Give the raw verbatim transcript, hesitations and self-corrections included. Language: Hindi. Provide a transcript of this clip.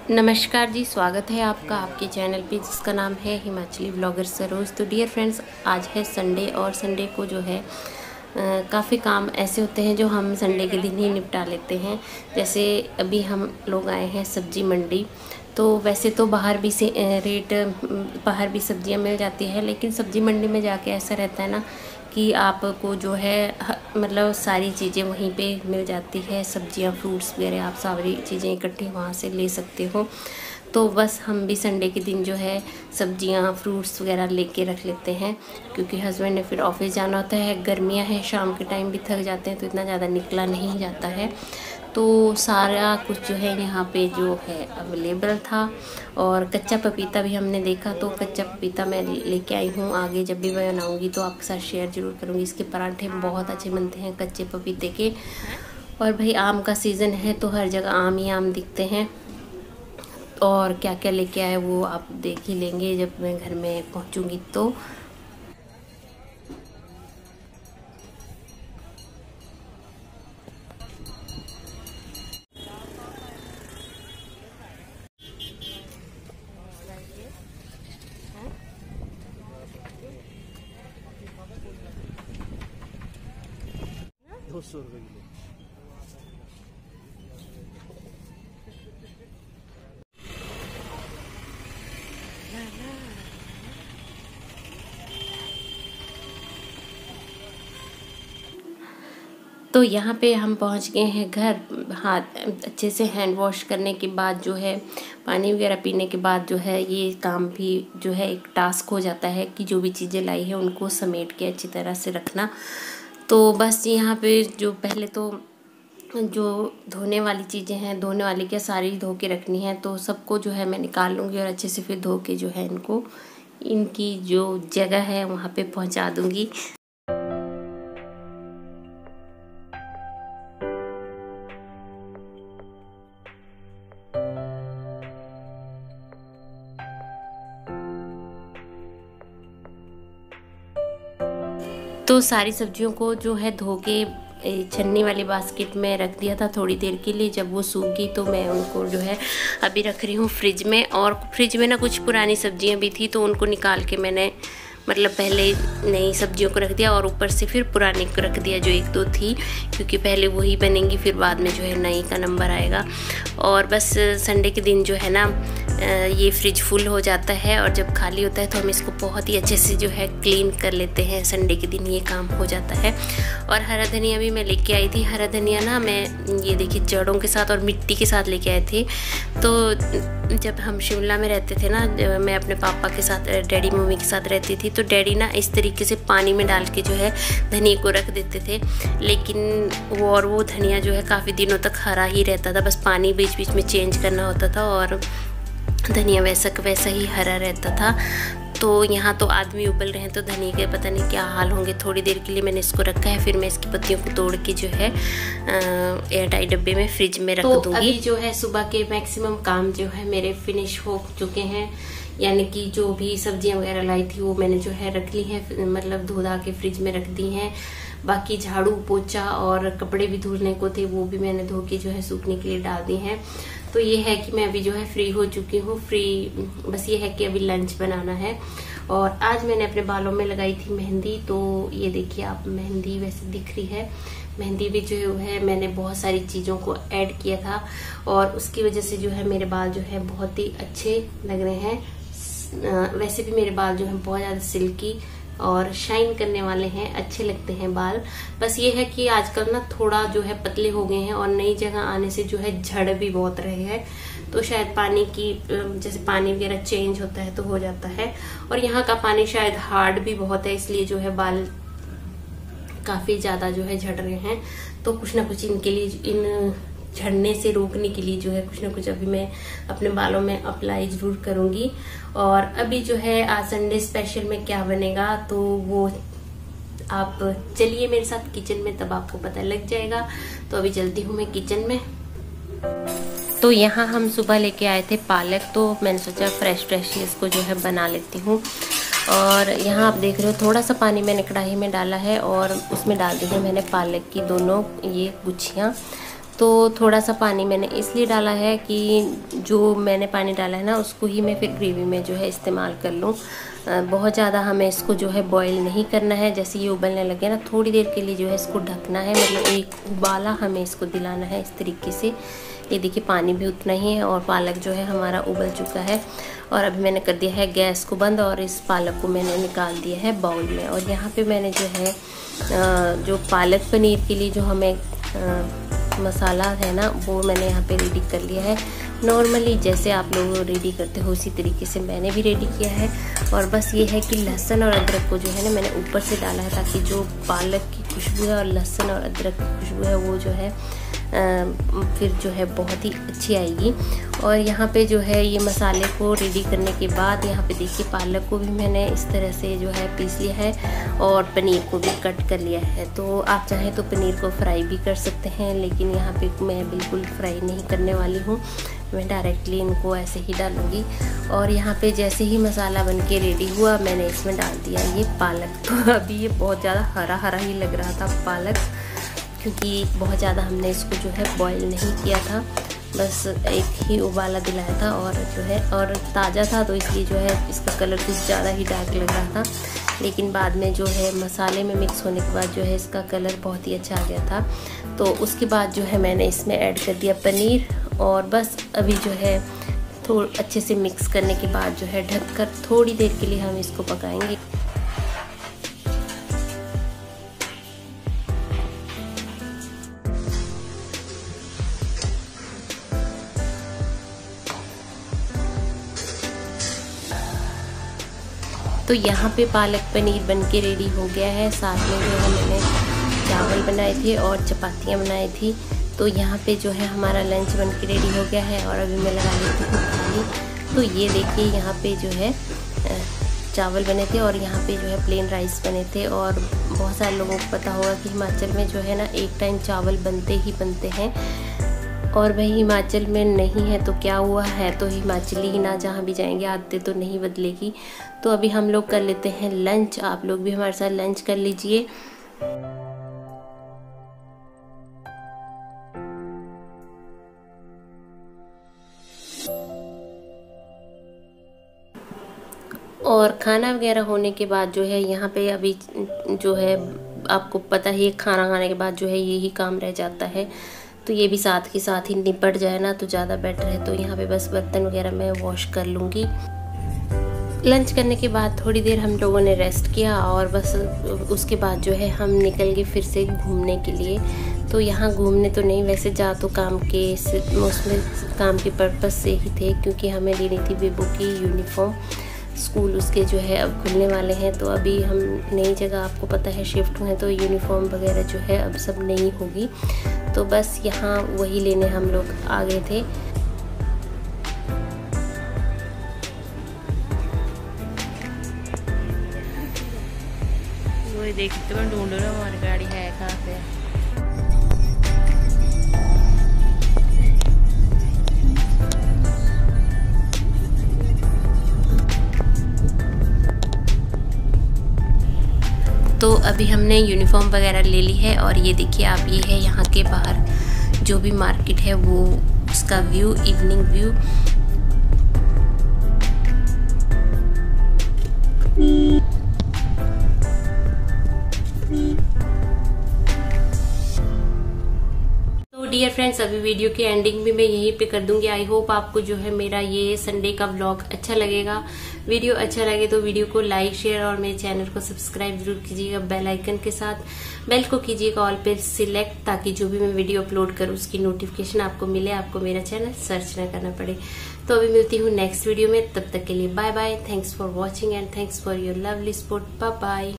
नमस्कार जी, स्वागत है आपका आपके चैनल पे जिसका नाम है हिमाचली ब्लॉगर सरोज। तो डियर फ्रेंड्स, आज है संडे और संडे को जो है काफ़ी काम ऐसे होते हैं जो हम संडे के दिन ही निपटा लेते हैं। जैसे अभी हम लोग आए हैं सब्जी मंडी। तो वैसे तो बाहर भी से रेट बाहर भी सब्जियां मिल जाती है, लेकिन सब्जी मंडी में जाके ऐसा रहता है ना कि आपको जो है मतलब सारी चीज़ें वहीं पे मिल जाती है। सब्जियां, फ्रूट्स वगैरह आप सारी चीज़ें इकट्ठी वहाँ से ले सकते हो। तो बस हम भी संडे के दिन जो है सब्जियां, फ्रूट्स वगैरह लेके रख लेते हैं, क्योंकि हस्बैंड ने फिर ऑफिस जाना होता है। गर्मियां हैं, शाम के टाइम भी थक जाते हैं, तो इतना ज़्यादा निकला नहीं जाता है। तो सारा कुछ जो है यहाँ पे जो है अवेलेबल था। और कच्चा पपीता भी हमने देखा, तो कच्चा पपीता मैं लेके आई हूँ। आगे जब भी मैं बनाऊँगी तो आपके साथ शेयर ज़रूर करूँगी। इसके पराठे बहुत अच्छे बनते हैं कच्चे पपीते के। और भाई आम का सीज़न है तो हर जगह आम ही आम दिखते हैं। और क्या क्या लेके आए वो आप देख ही लेंगे जब मैं घर में पहुँचूँगी। तो दो सौ रुपये किलो। तो यहाँ पे हम पहुँच गए हैं घर। हाथ अच्छे से हैंड वॉश करने के बाद जो है पानी वगैरह पीने के बाद जो है ये काम भी जो है एक टास्क हो जाता है कि जो भी चीज़ें लाई है उनको समेट के अच्छी तरह से रखना। तो बस यहाँ पे जो पहले तो जो धोने वाली चीज़ें हैं, धोने वाली क्या सारी धो के रखनी है, तो सबको जो है मैं निकाल लूँगी और अच्छे से फिर धो के जो है इनको इनकी जो जगह है वहाँ पे पहुँचा दूँगी। तो सारी सब्जियों को जो है धो के छन्नी वाली बास्केट में रख दिया था थोड़ी देर के लिए। जब वो सूख गई तो मैं उनको जो है अभी रख रही हूँ फ्रिज में। और फ्रिज में ना कुछ पुरानी सब्जियां भी थी, तो उनको निकाल के मैंने मतलब पहले नई सब्जियों को रख दिया और ऊपर से फिर पुरानी को रख दिया जो एक दो थी, क्योंकि पहले वही बनेंगी फिर बाद में जो है नई का नंबर आएगा। और बस संडे के दिन जो है ना ये फ्रिज फुल हो जाता है, और जब खाली होता है तो हम इसको बहुत ही अच्छे से जो है क्लीन कर लेते हैं। संडे के दिन ये काम हो जाता है। और हरा धनिया भी मैं लेके आई थी। हरा धनिया ना मैं ये देखिए जड़ों के साथ और मिट्टी के साथ लेके आए थे। तो जब हम शिमला में रहते थे ना, मैं अपने पापा के साथ, डैडी मम्मी के साथ रहती थी, तो डैडी ना इस तरीके से पानी में डाल के जो है धनिया को रख देते थे। लेकिन वो और वो धनिया जो है काफ़ी दिनों तक हरा ही रहता था, बस पानी बीच बीच में चेंज करना होता था और धनिया वैसा वैसा ही हरा रहता था। तो यहाँ तो आदमी उबल रहे हैं, तो धनिया के पता नहीं क्या हाल होंगे। थोड़ी देर के लिए मैंने इसको रखा है, फिर मैं इसकी पत्तियों को तोड़ के जो है एयर टाइट डब्बे में फ्रिज में रख दूंगी। तो अभी जो है सुबह के मैक्सिमम काम जो है मेरे फिनिश हो चुके हैं, यानी कि जो भी सब्जियां वगैरह लाई थी वो मैंने जो है रख ली है, मतलब धो धा के फ्रिज में रख दी हैं। बाकी झाड़ू पोछा और कपड़े भी धुलने को थे वो भी मैंने धो के जो है सूखने के लिए डाल दी हैं। तो ये है कि मैं अभी जो है फ्री हो चुकी हूँ। फ्री बस ये है कि अभी लंच बनाना है। और आज मैंने अपने बालों में लगाई थी मेहंदी। तो ये देखिए आप, मेहंदी वैसे दिख रही है। मेहंदी भी जो है मैंने बहुत सारी चीज़ों को ऐड किया था, और उसकी वजह से जो है मेरे बाल जो है बहुत ही अच्छे लग रहे हैं। वैसे भी मेरे बाल जो है बहुत ज़्यादा सिल्की और शाइन करने वाले हैं, अच्छे लगते हैं बाल। बस ये है कि आजकल ना थोड़ा जो है पतले हो गए हैं, और नई जगह आने से जो है झड़ भी बहुत रहे हैं। तो शायद पानी की, जैसे पानी वगैरह चेंज होता है तो हो जाता है। और यहाँ का पानी शायद हार्ड भी बहुत है, इसलिए जो है बाल काफी ज्यादा जो है झड़ रहे हैं। तो कुछ ना कुछ इनके लिए, इन झड़ने से रोकने के लिए जो है कुछ ना कुछ अभी मैं अपने बालों में अप्लाई जरूर करूंगी। और अभी जो है आज संडे स्पेशल में क्या बनेगा तो वो आप चलिए मेरे साथ किचन में, तब आपको पता लग जाएगा। तो अभी चलती हूँ मैं किचन में। तो यहाँ हम सुबह लेके आए थे पालक, तो मैंने सोचा फ्रेश फ्रेश ही इसको जो है बना लेती हूँ। और यहाँ आप देख रहे हो थोड़ा सा पानी मैंने कढ़ाई में डाला है और उसमें डाल दी है मैंने पालक की दोनों ये गुच्छियाँ। तो थोड़ा सा पानी मैंने इसलिए डाला है कि जो मैंने पानी डाला है ना उसको ही मैं फिर ग्रेवी में जो है इस्तेमाल कर लूँ। बहुत ज़्यादा हमें इसको जो है बॉईल नहीं करना है। जैसे ये उबलने लगे ना थोड़ी देर के लिए जो है इसको ढकना है, मतलब एक उबाला हमें इसको दिलाना है इस तरीके से। ये देखिए पानी भी उतना ही है और पालक जो है हमारा उबल चुका है। और अभी मैंने कर दिया है गैस को बंद और इस पालक को मैंने निकाल दिया है बाउल में। और यहाँ पे मैंने जो है जो पालक पनीर के लिए जो हमें मसाला है ना वो मैंने यहाँ पे रेडी कर लिया है। नॉर्मली जैसे आप लोग रेडी करते हो उसी तरीके से मैंने भी रेडी किया है। और बस ये है कि लहसुन और अदरक को जो है ना मैंने ऊपर से डाला है ताकि जो पालक की खुशबू है और लहसुन और अदरक की खुशबू है वो जो है आ, फिर जो है बहुत ही अच्छी आएगी। और यहाँ पे जो है ये मसाले को रेडी करने के बाद यहाँ पे देखिए पालक को भी मैंने इस तरह से जो है पीस लिया है और पनीर को भी कट कर लिया है। तो आप चाहें तो पनीर को फ्राई भी कर सकते हैं, लेकिन यहाँ पे मैं बिल्कुल फ्राई नहीं करने वाली हूँ, मैं डायरेक्टली इनको ऐसे ही डालूँगी। और यहाँ पे जैसे ही मसाला बन के रेडी हुआ मैंने इसमें डाल दिया ये पालक। तो अभी ये बहुत ज़्यादा हरा हरा ही लग रहा था पालक, क्योंकि बहुत ज़्यादा हमने इसको जो है बॉईल नहीं किया था, बस एक ही उबाला दिलाया था और जो है और ताज़ा था तो इसलिए जो है इसका कलर कुछ ज़्यादा ही डार्क लग रहा था। लेकिन बाद में जो है मसाले में मिक्स होने के बाद जो है इसका कलर बहुत ही अच्छा आ गया था। तो उसके बाद जो है मैंने इसमें ऐड कर दिया पनीर और बस अभी जो है थोड़ा अच्छे से मिक्स करने के बाद जो है ढककर थोड़ी देर के लिए हम इसको पकाएंगे। तो यहाँ पे पालक पनीर बनके रेडी हो गया है। साथ में जो है मैंने चावल बनाए थे और चपातियाँ बनाई थी। तो यहाँ पे जो है हमारा लंच बनके रेडी हो गया है और अभी मैं लगा लेती हूँ थाली। तो ये देखिए यहाँ पे जो है चावल बने थे और यहाँ पे जो है प्लेन राइस बने थे। और बहुत सारे लोगों को पता होगा कि हिमाचल में जो है ना एक टाइम चावल बनते ही बनते हैं, और वही हिमाचल में नहीं है तो क्या हुआ है, तो हिमाचली ही ना जहाँ भी जाएंगे आदतें तो नहीं बदलेगी। तो अभी हम लोग कर लेते हैं लंच, आप लोग भी हमारे साथ लंच कर लीजिए। और खाना वगैरह होने के बाद जो है यहाँ पे अभी जो है आपको पता ही खाना खाने के बाद जो है यही काम रह जाता है, तो ये भी साथ के साथ ही निपट जाए ना तो ज़्यादा बेटर है। तो यहाँ पे बस बर्तन वगैरह मैं वॉश कर लूँगी। लंच करने के बाद थोड़ी देर हम लोगों ने रेस्ट किया और बस उसके बाद जो है हम निकल गए फिर से घूमने के लिए। तो यहाँ घूमने तो नहीं, वैसे जा तो काम के उसमें काम के पर्पज़ से ही थे, क्योंकि हमें लेनी थी बेबू की यूनिफॉर्म। स्कूल उसके जो है अब खुलने वाले हैं, तो अभी हम नई जगह आपको पता है शिफ्ट हुए हैं, तो यूनिफॉर्म वगैरह जो है अब सब नई होगी। तो बस यहाँ वही लेने हम लोग आ गए थे। वही देखते मैं ढूंढ रहा हूँ हमारी गाड़ी है कहाँ पे। तो अभी हमने यूनिफॉर्म वगैरह ले ली है और ये देखिए आप, ये है यहाँ के बाहर जो भी मार्केट है वो उसका view, evening view. Dear friends, अभी वीडियो की एंडिंग भी मैं यहीं पे कर दूंगी। आई होप आपको जो है मेरा ये संडे का व्लॉग अच्छा लगेगा। वीडियो अच्छा लगे तो वीडियो को लाइक, शेयर और मेरे चैनल को सब्सक्राइब जरूर कीजिएगा बेल आइकन के साथ। बेल को कीजिएगा ऑल पे सिलेक्ट, ताकि जो भी मैं वीडियो अपलोड करूँ उसकी नोटिफिकेशन आपको मिले, आपको मेरा चैनल सर्च न करना पड़े। तो अभी मिलती हूँ नेक्स्ट वीडियो में, तब तक के लिए bye bye. Thanks for watching and thanks for your lovely support. Bye bye.